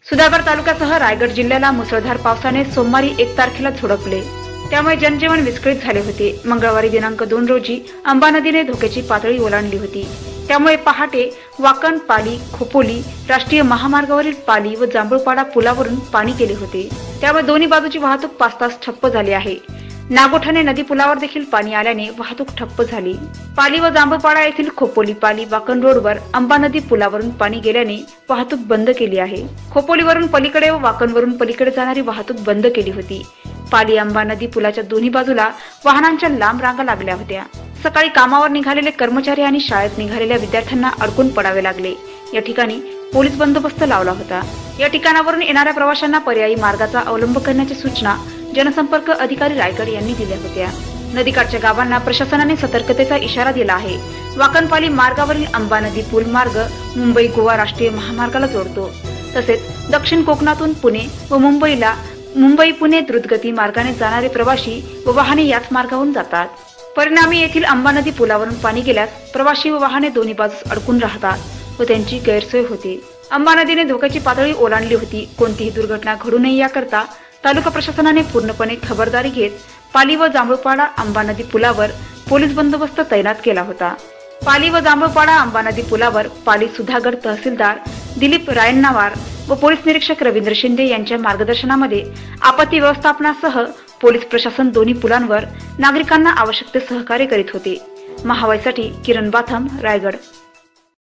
सुधागड तालुक्यासह रायगड जिल्ह्याला मुसळधार पावसाने सोमवारी 1 तारखेला झोडपले। त्यामुळे जनजीवन विस्कळीत झाले होते। मंगळवारी दिनांक 2 रोजी अंबा नदीने धोक्याची पातळी ओलांडली होती। त्यामुळे पहाटे वाकण पाली खोपोली राष्ट्रीय महामार्गावरील पाली व जांभूळपाडा पुलावरून पाणी गेले होते। त्यामुळे दोन्ही बाजूची वाहतूक 5 तास ठप्प झाली आहे। नागोठाणे नदी पुलावर देखील पाणी आल्याने वाहतूक ठप्प झाली। पाली व जांभूळपाडा येथील खोपोली पाली वाकण रोडवर अंबा नदी पुलावरून पाणी गेल्याने वाहतूक बंद केली आहे। खोपोलीवरून पलीकडे व वाकणवरून पलीकडे जाणारी वाहतूक बंद केली होती। पाली अंबा नदी पुलाच्या दोन्ही बाजूला वाहनांच्या लांब रांगा लागल्या होत्या। सकाळी कामावर निघालेले कर्मचारी आणि शाळेत निघालेल्या विद्यार्थ्यांना अडकून पडावे लागले। या ठिकाणी पोलीस बंदोबस्त लावला होता। या ठिकाणावरून येणाऱ्या प्रवाशांना पर्यायी मार्गाचा अवलंब करण्याची सूचना जनसंपर्क अधिकारी रायगड यांनी दिल्या होत्या। नदीकाठच्या गावांना प्रशासनाने सतर्कतेचा इशारा दिला आहे। वाकणपाली मार्गावरील अंबा नदी पूल मार्ग मुंबई गोवा राष्ट्रीय महामार्गाला जोडतो। तसेच दक्षिण कोकणातून पुणे व मुंबई पुणे द्रुतगती मार्गाने जाणारे प्रवासी व वाहने याच मार्गावरून जातात। परिणामी येथील अंबा नदी पुलावरून पाणी गेल्यास प्रवासी व वाहने दोन्ही बाजूस अडकून राहतात व त्यांची गैरसोय होते। अंबा नदीने धोक्याची पातळी ओलांडली होती। कोणतीही दुर्घटना घडू नये याकरता तालुका प्रशासनाने पूर्णपणे खबरदारी घेत पाली व जांभूळपाडा अंबा नदी पुलावर पोलीस बंदोबस्त तैनात केला होता। पाली व जांभूळपाडा अंबा नदी पुलावर पाली सुधागड तहसीलदार दिलीप रायण्णावार व पोलीस निरीक्षक रवींद्र शिंदे यांच्या मार्गदर्शनामध्ये आपत्ती व्यवस्थापनासह पोलीस प्रशासन दोन्ही पुलांवर नागरिकांना आवश्यक ते सहकार्य करीत होते। महावाईसाठी किरण बाथम, रायगड।